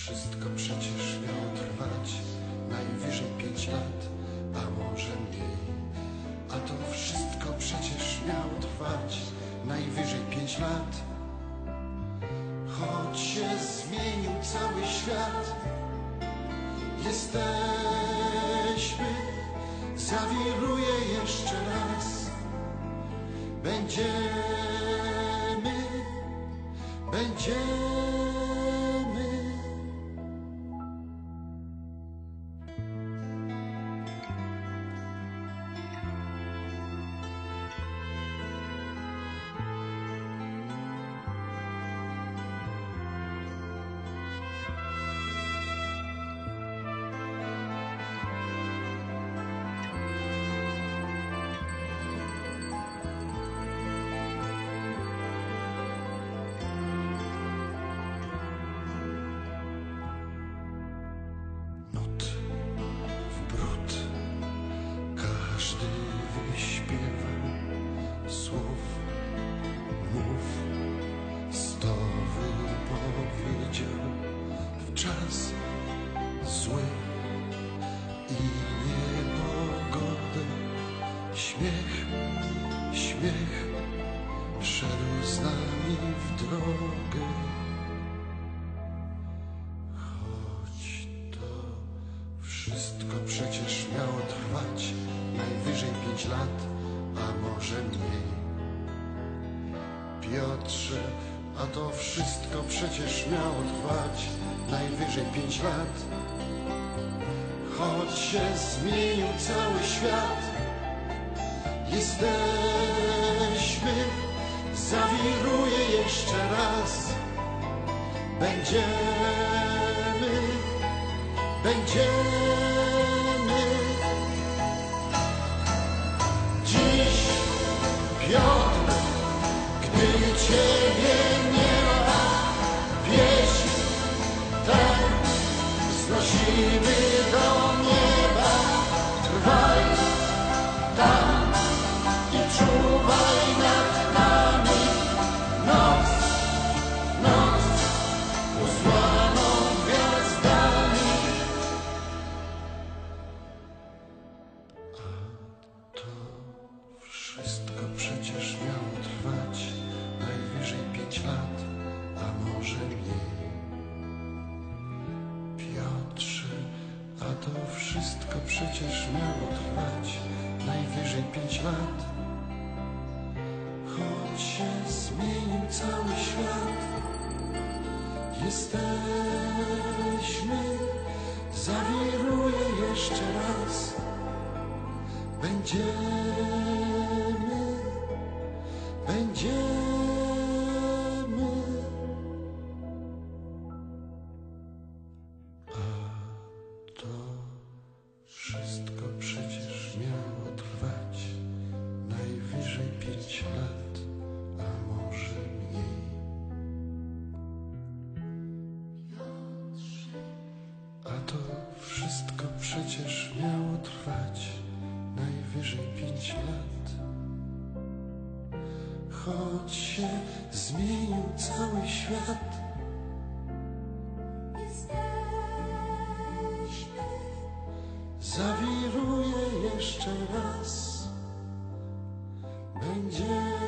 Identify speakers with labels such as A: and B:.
A: Wszystko przecież miało trwać najwyżej 5 lat, a może mniej. A to wszystko przecież miało trwać najwyżej 5 lat. Choć się zmienił cały świat, jesteśmy, zawiruje jeszcze raz. Będziemy. Każdy wyśpiewa słów, mów, 100 wypowiedział w czas zły i niepogodę. Śmiech, śmiech szedł z nami w drogę. Choć to wszystko przecież miało trwać najwyżej 5 lat, a może mniej. Piotrze, a to wszystko przecież miało trwać najwyżej 5 lat. Choć się zmienił cały świat, jesteśmy, zawiruje jeszcze raz. Będziemy. Dziś, Piotr, gdy Ciebie nie ma, pieśń tę wznosimy do nieba. Trwaj tam i czuwaj nad nami. Noc usłaną gwiazdami. Wszystko przecież miało trwać najwyżej 5 lat, a może mniej. Piotrze, a to wszystko przecież miało trwać najwyżej 5 lat. Choć się zmienił cały świat, jesteśmy, zawiruje jeszcze raz. Będziemy. A to wszystko przecież miało trwać najwyżej 5 lat, a może mniej. A to wszystko przecież miało trwać najwyżej 5 lat. Choć się zmienił cały świat, jesteśmy, zawiruje jeszcze raz. Będziemy.